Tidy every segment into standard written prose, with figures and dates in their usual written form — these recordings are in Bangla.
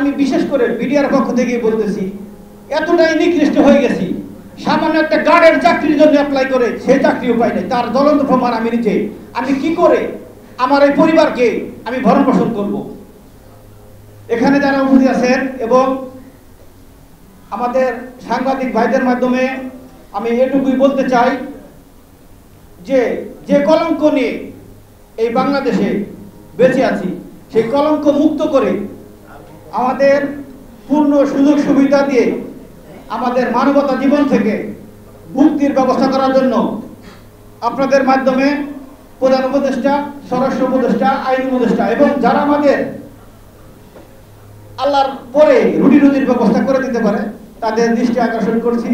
আমি বিশেষ করে মিডিয়ার পক্ষ থেকে বলতেছি, এতটাই নিকৃষ্ট হয়ে গেছি, সামান্য একটা গার্ডের চাকরির জন্য অ্যাপ্লাই করে সেই চাকরিও পাই নাই। তার জ্বলন্ত প্রমাণ আমি নিজে। আমি কি করে আমার এই পরিবারকে আমি ভরণ পোষণ করব? এখানে যারা উপস্থিত আছেন এবং আমাদের সাংবাদিক ভাইদের মাধ্যমে আমি এটুকুই বলতে চাই যে যে কলঙ্ক নিয়ে এই বাংলাদেশে বেঁচে আছি, সেই কলঙ্ক মুক্ত করে আমাদের পূর্ণ সুযোগ সুবিধা দিয়ে আমাদের মানবতা জীবন থেকে মুক্তির ব্যবস্থা করার জন্য আপনাদের মাধ্যমে প্রধান উপদেষ্টা, স্বরাষ্ট্র উপদেষ্টা, আইন উপদেষ্টা এবং যারা আমাদের আল্লাহর পরে রুটির ব্যবস্থা করে দিতে পারে তাদের দৃষ্টি আকর্ষণ করছি।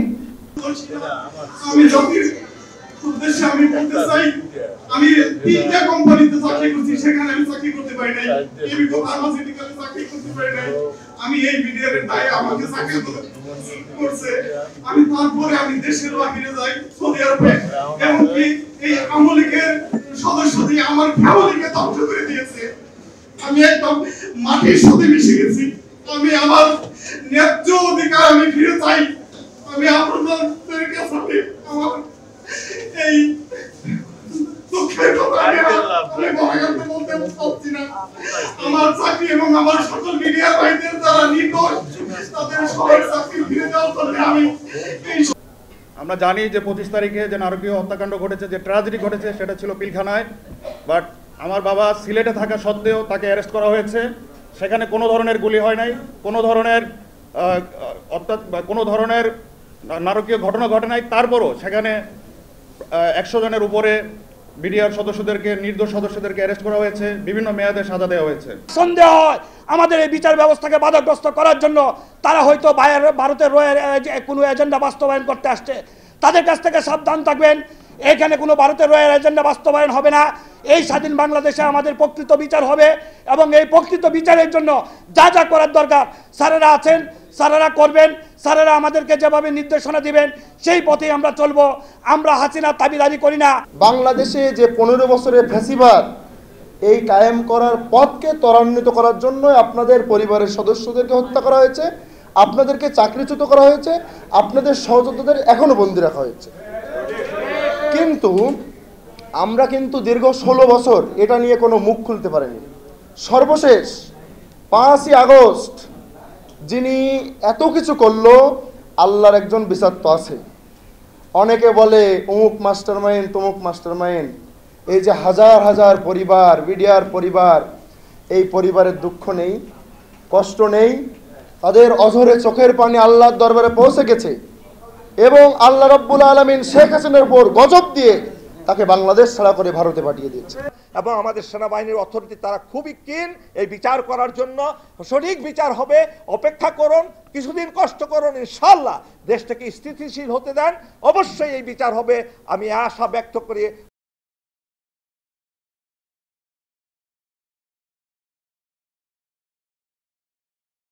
আমি জাতির উদ্দেশ্যে আমি বলতে চাই, আমি 3টা কোম্পানিতে চাকরি করছি, সেখানে আমি চাকরি করতে পারি নাই। এবিকো ফার্মাসিউটিক্যালে চাকরি করতে পারি নাই। আমি এই মিডিয়ার দায়ে আমাকে চাকরি করছে। আমি তারপরে আমি দেশের বাহিরে যাই, সৌদি আরবে, এমনকি এই আওয়ামী লীগের সদস্য দিয়ে আমার ফ্যামিলিকে ধ্বংস করে দিয়েছে। আমি একদম মাটির সাথে মিশে গেছি। আমি আমার ন্যায্য অধিকার আমি ফিরে চাই। আমি আপনাদের কাছে আমার এই দুঃখের কথা আমি বলতে পারছি না। আমার চাকরি এবং আমার সকল মিডিয়া ভাইদের যারা নির্দোষ তাদের সবার চাকরি ফিরে দেওয়ার জন্য আমি আমরা জানি যে 25 তারিখে যে নারকীয় হত্যাকাণ্ড ঘটেছে, যে ট্র্যাজেডি ঘটেছে, সেটা ছিল পিলখানায়। বাট আমার বাবা সিলেটে থাকা সত্ত্বেও তাকে অ্যারেস্ট করা হয়েছে। সেখানে কোনো ধরনের গুলি হয় নাই, কোনো ধরনের কোনো ধরনের নারকীয় ঘটনা ঘটে নাই। তারপরও সেখানে 100 জনের উপরে বিডিআর সদস্যদেরকে, নির্দোষ সদস্যদেরকে অ্যারেস্ট করা হয়েছে, বিভিন্ন মেয়াদে সাজা দেওয়া হয়েছে। সন্দেহ হয় আমাদের এই বিচার ব্যবস্থাকে বাধাগ্রস্ত করার জন্য তারা হয়তো ভারতের কোনো এজেন্ডা বাস্তবায়ন করতে আসছে। তাদের কাছ থেকে সাবধান থাকবেন। এখানে কোনো ভারতের রয়ের এজেন্ডা বাস্তবায়ন হবে না। এই স্বাধীন বাংলাদেশে আমাদের প্রকৃত বিচার হবে এবং এই প্রকৃত বিচারের জন্য যা যা করার দরকার স্যারেরা আছেন, স্যারেরা করবেন। স্যারেরা আমাদেরকে যেভাবে নির্দেশনা দিবেন সেই পথেই আমরা চলবো। আমরা হাসিনার দাবিদারি করি না। বাংলাদেশে যে 15 বছরের ফ্যাসিবাদ, এই কায়েম করার পথকে ত্বরান্বিত করার জন্য আপনাদের পরিবারের সদস্যদেরকে হত্যা করা হয়েছে, আপনাদেরকে চাকরিচ্যুত করা হয়েছে, আপনাদের সহযোদ্ধাদের এখনো বন্দী রাখা হয়েছে। কিন্তু আমরা কিন্তু দীর্ঘ 16 বছর এটা নিয়ে কোনো মুখ খুলতে পারিনি। সর্বশেষ 5ই আগস্ট যিনি এত কিছু করলো, আল্লাহর একজন বিচার তো আছে। অনেকে বলে অমুক মাস্টারমাইন্ড, তমুক মাস্টারমাইন্ড। এই যে হাজার হাজার পরিবার, বিডিআর পরিবার, এই পরিবারের দুঃখ নেই, কষ্ট নেই, তাদের অঝরে চোখের পানি আল্লাহর দরবারে পৌঁছে গেছে এবং আল্লাহ রাব্বুল আলামিন শেখ হাসিনার উপর গজব দিয়ে তাকে বাংলাদেশ ছাড়া করে ভারতে পাঠিয়ে দিয়েছে। এবং আমাদের সেনাবাহিনীর অথরিটি তারা খুবই কিন এই বিচার করার জন্য। সঠিক বিচার হবে, অপেক্ষা করুন, কিছুদিন কষ্ট করুন, ইনশাআল্লাহ দেশটাকে স্থিতিশীল হতে দেন, অবশ্যই এই বিচার হবে। আমি আশা ব্যক্ত করি